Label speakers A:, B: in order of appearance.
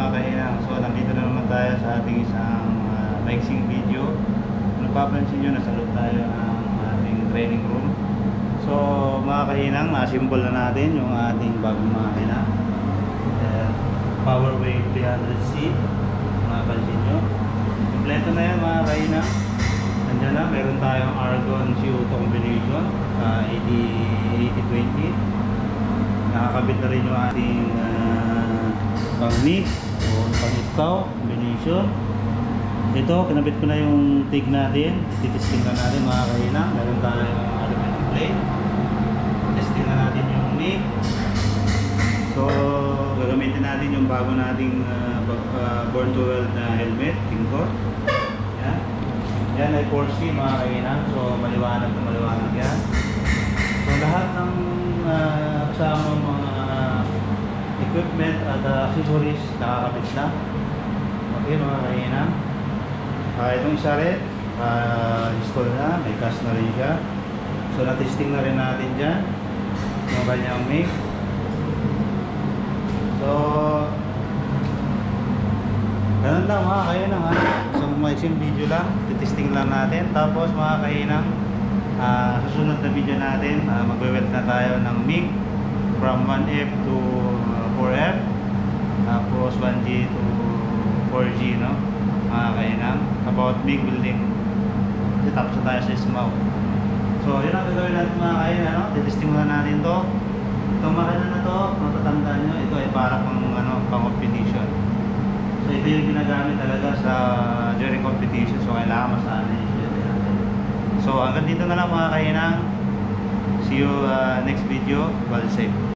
A: kahinang. So nandito na naman tayo sa ating isang mixing video. Kung napapansin nyo, nasa loob tayo ng ating training room. So mga kahinang, na-assemble na natin yung ating bagong makina. Powerwave 300C. Napansin nyo, kompleto na yan mga kahinang. Nandiyan na, meron tayong argon CO2 combination 80-20. Nakakabit na rin yung ating pang-mix o pang-ikaw combination. Ito, kinabit ko na yung TIG natin. Titesting na natin mga kahinang. Meron tayong aluminum plate. Testing na natin yung mix. So gagamitin natin yung bago nating Born to Weld na helmet, Tingkor. Yan ay 4C mga kahinang. So maliwanag na maliwanag yan. So lahat ng kasama mga equipment at accessories nakakabit na. Okay mga kahinang. Itong isa rin install na, may cast na rin siya. So na-testing na rin natin dyan yung kanyang mic. So ganun lang mga kahinang ha. So maiksing video lang, titesting lang natin. Tapos mga kahinang, susunod na video natin, magwe-weld na tayo ng MIG from 1F to 4F, tapos 1G to 4G, no mga kahinang, about MIG building. Kasi tapos na tayo sa SMAW. So yun ang gagawin natin mga kahinang, no? Titesting muna natin to. Itong makina na to, matatandaan nyo, ito ay para pang competition. So ito yung ginagamit talaga sa during competition. So kailangan masanay siya. So hanggang dito na lang mga kahinang. See you next video. Well safe.